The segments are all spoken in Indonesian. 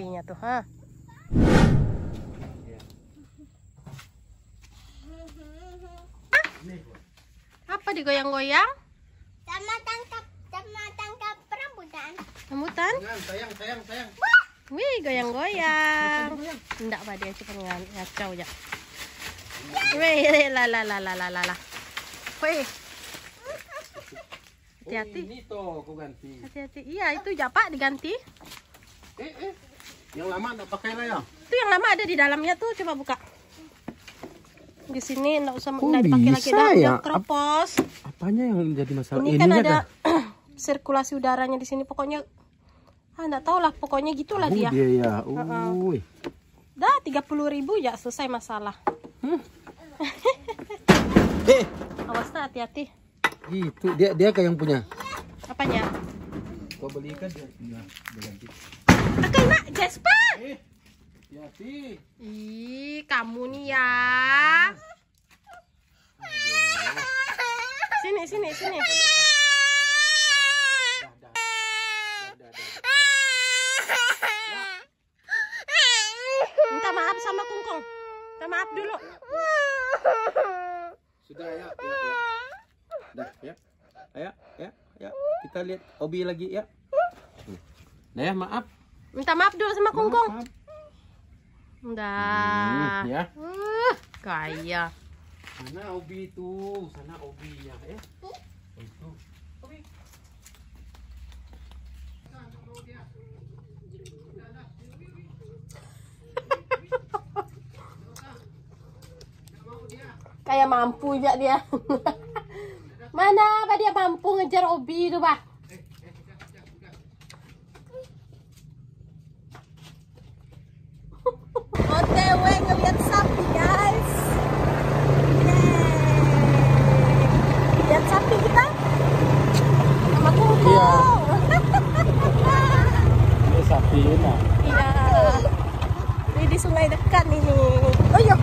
sapinya tuh, ha? Apa digoyang-goyang? Sama tangkap rambutan. Rambutan? Sayang. Wih, goyang-goyang. Enggak, Pak, dia cuma ngacau ya. Wih, la. Wih. Hati-hati. Ini toh aku ganti. Hati-hati. Iya, itu ya, Pak, diganti. Yang lama enggak pakai lah ya? Itu yang lama ada di dalamnya tuh, coba buka. Di sini enggak usah dipakai lagi, udah keropos. Apanya yang jadi masalah? Ini kan ada sirkulasi udaranya di sini, pokoknya enggak tahu lah, pokoknya gitulah dia. Dia ya. Dah 30.000 ya selesai masalah. Awas, hati-hati. Gitu, dia kayak yang punya. Apanya? Kau belikan dia ganti. Pakai nak, Jasper. Hati-hati. Ih, kamu nih ya. Sini. Minta maaf sama Kungkung. Minta maaf dulu. Sudah ya. Dah ya. Ayo. Kita lihat Obi lagi ya. Nah ya, maaf. Minta maaf dulu sama Kungkung. Maaf. Udah. Ya. Kaya. Sana Obi itu, sana Obinya ya. Itu. Obi. Kayak mampu ya dia. Mana apa dia mampu ngejar Obi itu, Pak? OTW ngeliat sapi, guys. Lihat sapi kita sama Kungkung. Ini sapi nah. Iya. Ini di sungai dekat ini. Oh iya.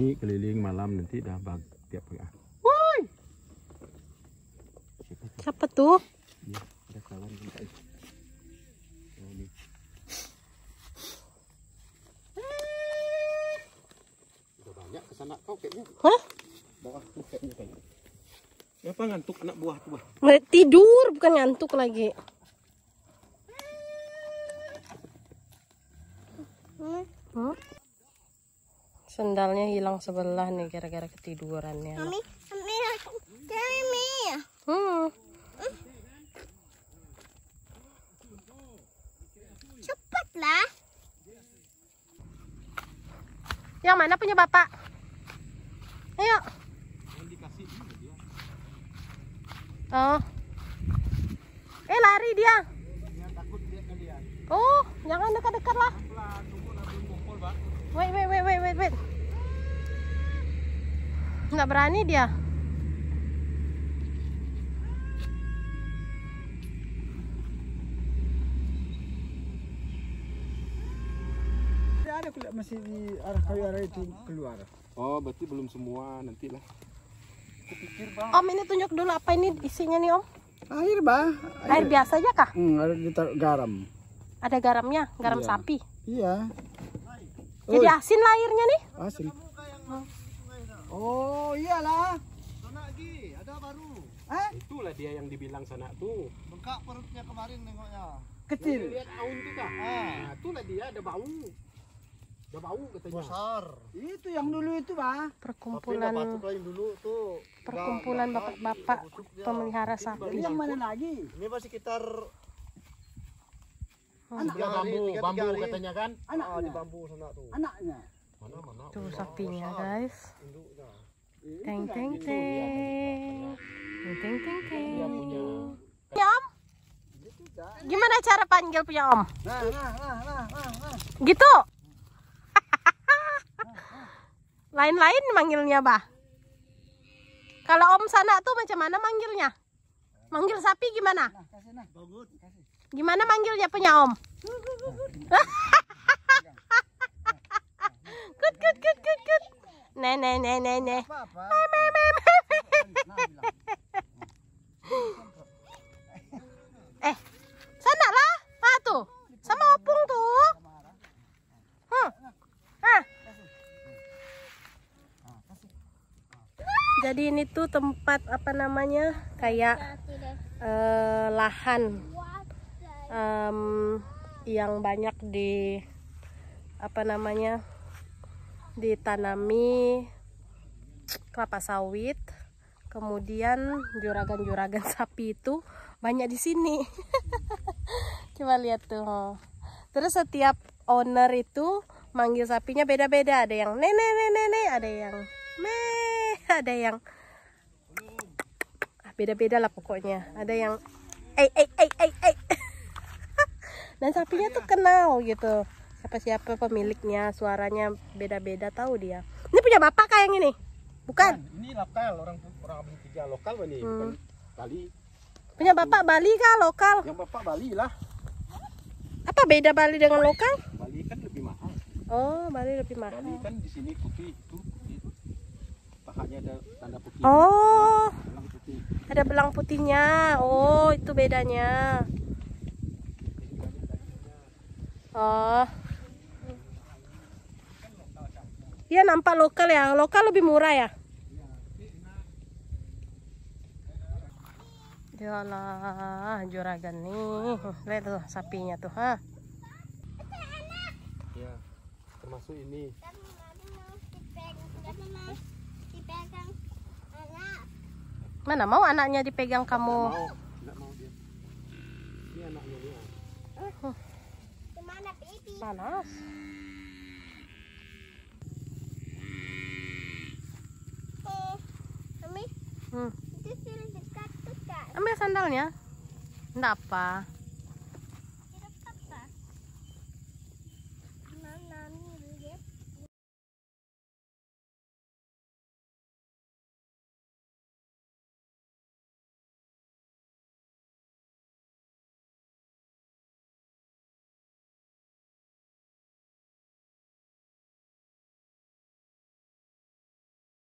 pagi, keliling malam, nanti dah tiap pagi. Woi. Siapa tuh? Ya, ada kawan kita. Oh, ini. Udah banyak kesana kau kayaknya. Hah? Bawah tuh kayaknya. Apa ngantuk anak buah tuh, Bah? Tidur, bukan ngantuk lagi. Sendalnya hilang sebelah nih gara-gara ketidurannya. Mami. Cepatlah. Yang mana punya bapak? Ayo. Oh. Lari dia. Oh, jangan dekat-dekat lah. Wait. Nggak berani dia. Ada kulit masih di arah kayu arah itu keluar. Oh, berarti belum semua, nantilah. Kupikir Bang. Om, ini tunjuk dulu apa ini isinya nih Om. Air Bah. Air biasa aja kah? Ada ditaruh garam. Ada garamnya, garam Iya. sapi. Iya. Jadi asin lah airnya nih. Asin. Oh iyalah. Itulah dia yang dibilang sana tuh. Bengkak perutnya kemarin nengoknya. Kecil. Lihat daun tuh kah? Nah, itulah dia ada bau. Ada bau katanya. Besar. Itu yang dulu itu Bah. Perkumpulan Lain dulu tuh. perkumpulan bapak-bapak pemelihara sapi. Yang mana lagi? Ini masih sekitar Dia bambu katanya kan? di Anaknya. bambu sana tuh. Anaknya. Mana? Tuh sapinya guys. Induknya. Teng teng teng. Teng teng teng. Dia punya. Ya Om, gimana cara panggil punya Om? Nah. Gitu. Lain-lain manggilnya Bah. Kalau Om sana tuh macam mana manggilnya? Manggil sapi gimana? Nah, kasih nah. Bagus. Gimana manggilnya punya Om? Kut. Ne. Apa-apa. Sana lah. Ah tuh. Sama opung tuh. Jadi ini tuh tempat apa namanya? Kayak lahan yang banyak di apa namanya? Ditanami kelapa sawit. Kemudian juragan-juragan sapi itu banyak di sini. Coba lihat tuh. Terus setiap owner itu manggil sapinya beda-beda. Ada yang nenek, ada yang ada yang beda-beda lah pokoknya. Ada yang dan sapinya tuh kenal gitu. Siapa-siapa pemiliknya, suaranya beda-beda, tahu dia. Ini punya bapak kah yang ini? Bukan. Ini lokal, orang tiga lokal nih, bukan Bali. Punya bapak Bali kah lokal? Yang bapak Bali lah. Apa beda Bali dengan lokal? Bali kan lebih mahal. Oh, Bali lebih mahal. Bali kan di sini putih itu. Pahanya ada tanda putih. Oh, Belang putih. ada belang putihnya. Oh, itu bedanya. Oh. Iya nampak lokal ya. Lokal lebih murah ya. Yalah, juragan nih. Lihat tuh sapinya tuh, ha. Ya, termasuk ini. Dipegang anak. Mana mau anaknya dipegang kamu? Nggak mau dia. Ini anaknya dia. Kemana baby? Panas. Mami, Hmm. itu sudah dekat tuh kan? Ambil sandalnya. Enggak apa.